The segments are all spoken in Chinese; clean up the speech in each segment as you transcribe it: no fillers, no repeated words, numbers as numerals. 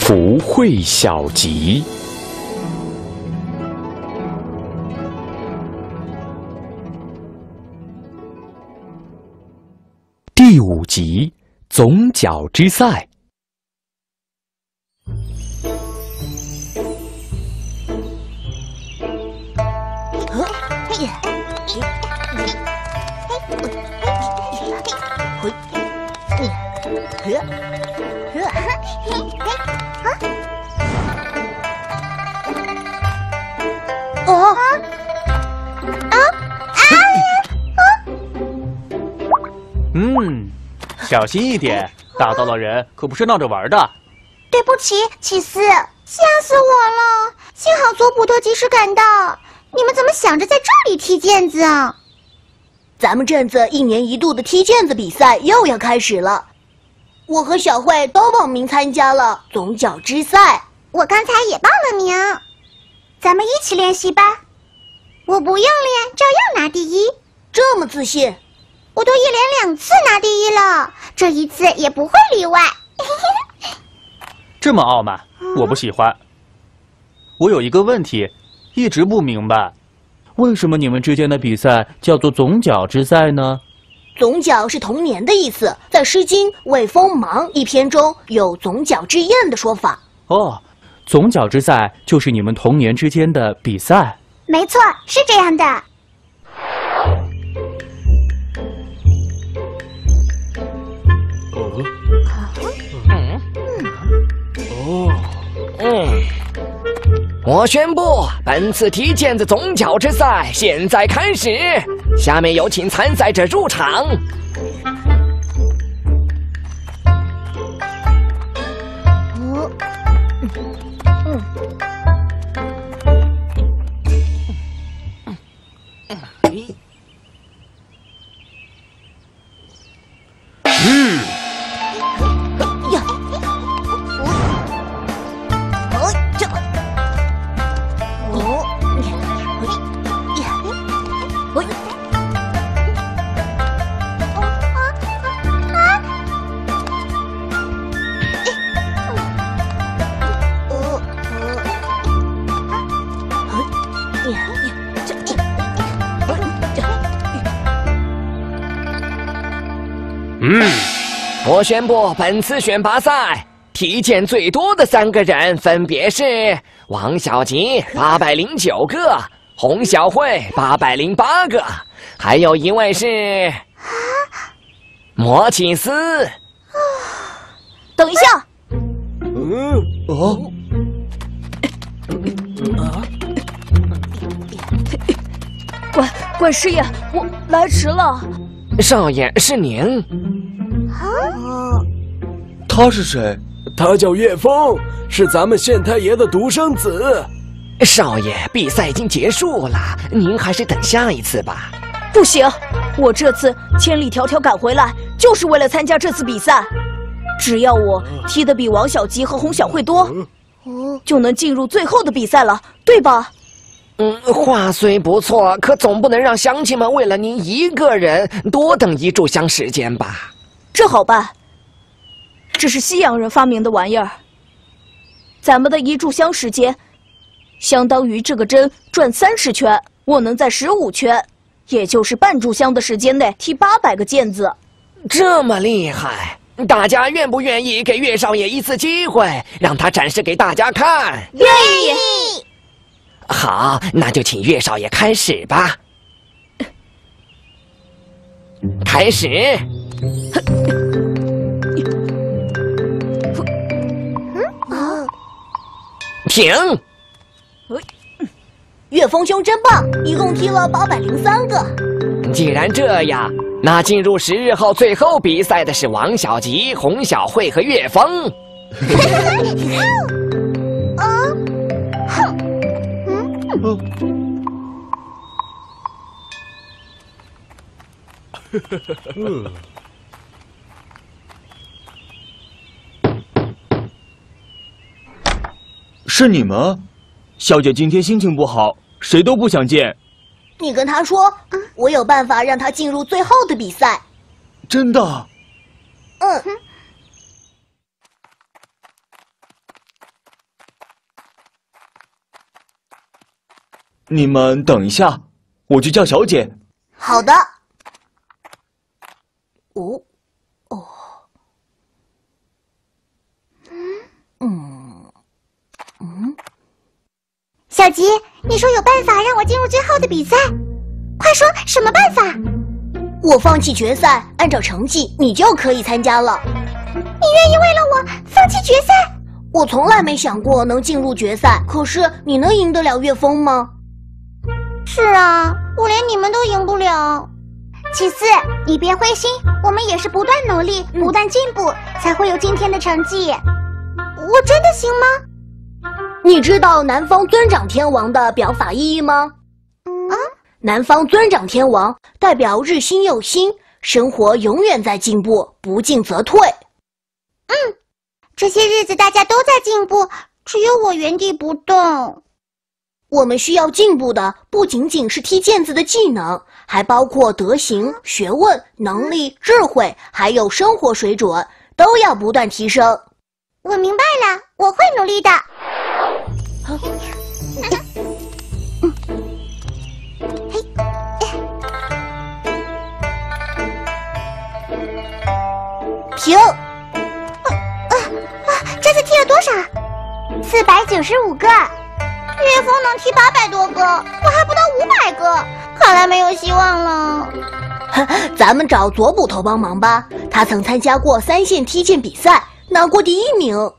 福慧小集第5集总角之赛。 小心一点，打到了人可不是闹着玩的。 对不起，启司，吓死我了！幸好佐普特及时赶到。你们怎么想着在这里踢毽子啊？ 咱们镇子1年1度的踢毽子比赛又要开始了，我和小慧都报名参加了总角之赛。 我刚才也报了名，咱们一起练习吧。我不用练，照样拿第一。 这么自信？ 我都1连2次拿第一了，这一次也不会例外。 这么傲慢，我不喜欢。我有一个问题，一直不明白，为什么你们之间的比赛叫做总角之赛呢？ 总角是童年的意思，在《诗经·卫风芒》一篇中有总角之宴的说法。 哦，总角之赛就是你们童年之间的比赛。 没错，是这样的。 我宣布，本次踢毽子总角之赛现在开始。下面有请参赛者入场。我宣布，本次选拔赛踢毽最多的3个人分别是王小吉809个，洪小慧808个，还有一位是莫契斯。 等一下，管师爷，我来迟了。 少爷，是您。 他是谁？他叫岳峰，是咱们县太爷的独生子。 少爷，比赛已经结束了，您还是等下一次吧。 不行，我这次千里迢迢赶回来，就是为了参加这次比赛。只要我踢得比王小吉和洪小慧多，就能进入最后的比赛了，对吧？ 话虽不错，可总不能让乡亲们为了您一个人多等1炷香时间吧？ 这好办，这是西洋人发明的玩意儿。咱们的1炷香时间，相当于这个针转30圈，我能在15圈，也就是半炷香的时间内踢800个毽子。 这么厉害，大家愿不愿意给岳少爷一次机会，让他展示给大家看？ 愿意。 好，那就请岳少爷开始吧。开始。停！ 岳峰兄真棒，一共踢了803个。 既然这样，那进入10日后最后比赛的是王小吉、洪小慧和岳峰。 是你们？小姐今天心情不好，谁都不想见。 你跟他说，我有办法让他进入最后的比赛。 真的？ 你们等一下，我去叫小姐。 好的。小吉，你说有办法让我进入最后的比赛？快说，什么办法？ 我放弃决赛，按照成绩，你就可以参加了。 你愿意为了我放弃决赛？ 我从来没想过能进入决赛，可是你能赢得了岳峰吗？ 是啊，我连你们都赢不了。启四，你别灰心，我们也是不断努力、不断进步，才会有今天的成绩。我真的行吗？ 你知道南方尊长天王的表法意义吗？南方尊长天王代表日新又新，生活永远在进步，不进则退。 这些日子大家都在进步，只有我原地不动。 我们需要进步的不仅仅是踢毽子的技能，还包括德行、学问、能力、智慧，还有生活水准，都要不断提升。 我明白了，我会努力的。 停！ 这次踢了多少？495个。岳峰能踢800多个，我还不到500个，看来没有希望了。 咱们找左捕头帮忙吧，他曾参加过3线踢毽比赛，拿过第1名。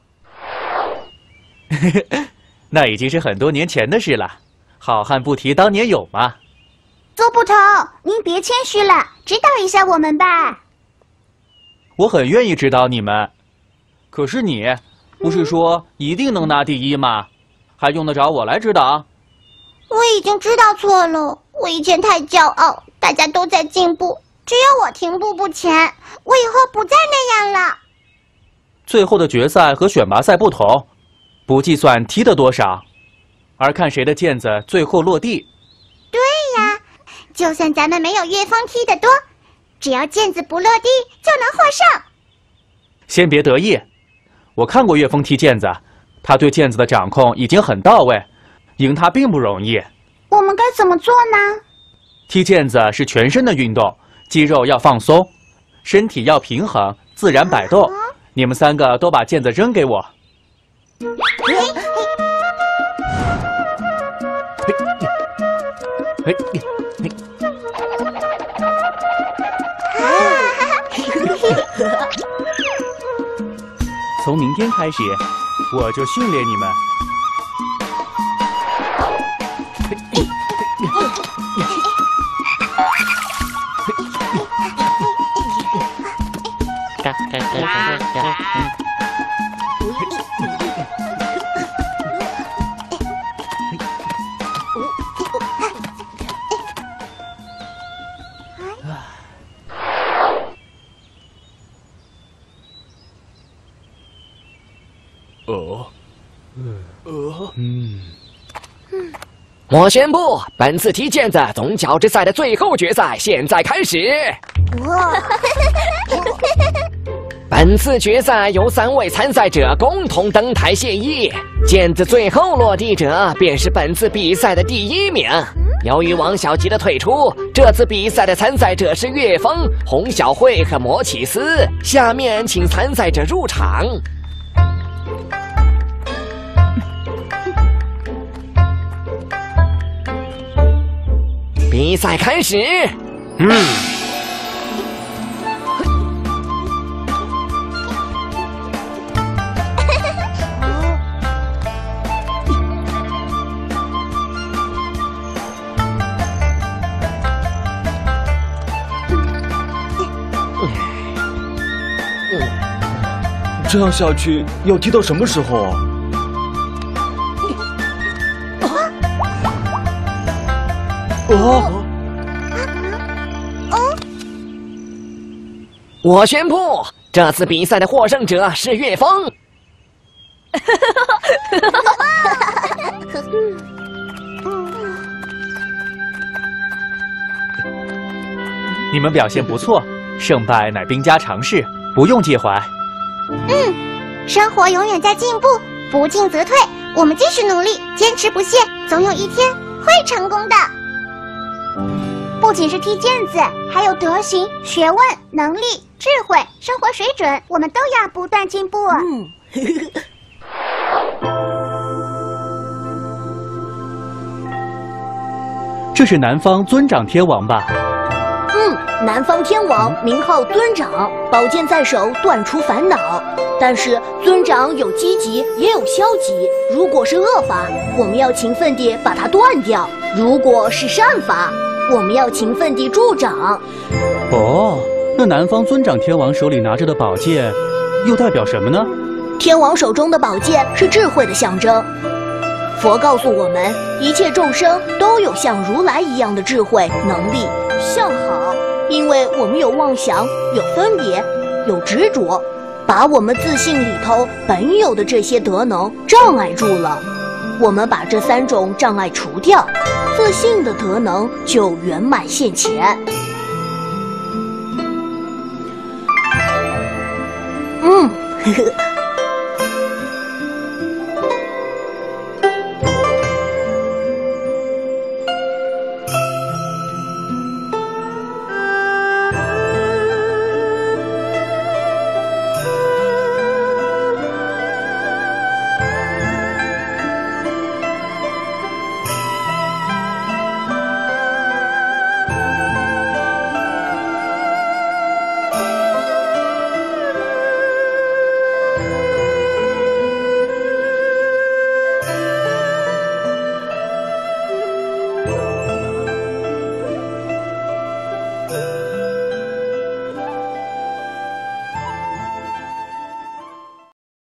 那已经是很多年前的事了，好汉不提当年勇嘛。 左捕头，您别谦虚了，指导一下我们吧。 我很愿意指导你们，可是你不是说一定能拿第1吗？还用得着我来指导？ 我已经知道错了，我以前太骄傲，大家都在进步，只有我停步不前。我以后不再那样了。 最后的决赛和选拔赛不同，不计算踢的多少，而看谁的毽子最后落地。 对呀，就算咱们没有岳峰踢得多，只要毽子不落地就能获胜。 先别得意，我看过岳峰踢毽子，他对毽子的掌控已经很到位，赢他并不容易。 我们该怎么做呢？ 踢毽子是全身的运动，肌肉要放松，身体要平衡，自然摆动。你们3个都把毽子扔给我。从明天开始，我就训练你们。 我宣布，本次踢毽子总角之赛的最后决赛现在开始。本次决赛由3位参赛者共同登台献艺，毽子最后落地者便是本次比赛的第1名。由于王小吉的退出，这次比赛的参赛者是岳峰、洪小慧和魔起司。下面请参赛者入场。比赛开始。 这样下去要踢到什么时候啊？ 我宣布，这次比赛的获胜者是岳峰。 你们表现不错，胜败乃兵家常事，不用介怀。 生活永远在进步，不进则退。我们继续努力，坚持不懈，总有一天会成功的。不仅是踢毽子，还有德行、学问、能力、智慧、生活水准，我们都要不断进步。 这是南方尊长天王吧？ 南方天王名号尊长，宝剑在手，断除烦恼。但是尊长有积极，也有消极。如果是恶法，我们要勤奋地把它断掉；如果是善法，我们要勤奋地助长。 哦，那南方尊长天王手里拿着的宝剑，又代表什么呢？ 天王手中的宝剑是智慧的象征。佛告诉我们，一切众生都有像如来一样的智慧、能力、相好，因为我们有妄想、有分别、有执着，把我们自信里头本有的这些德能障碍住了。我们把这3种障碍除掉，自信的德能就圆满现前。呵呵。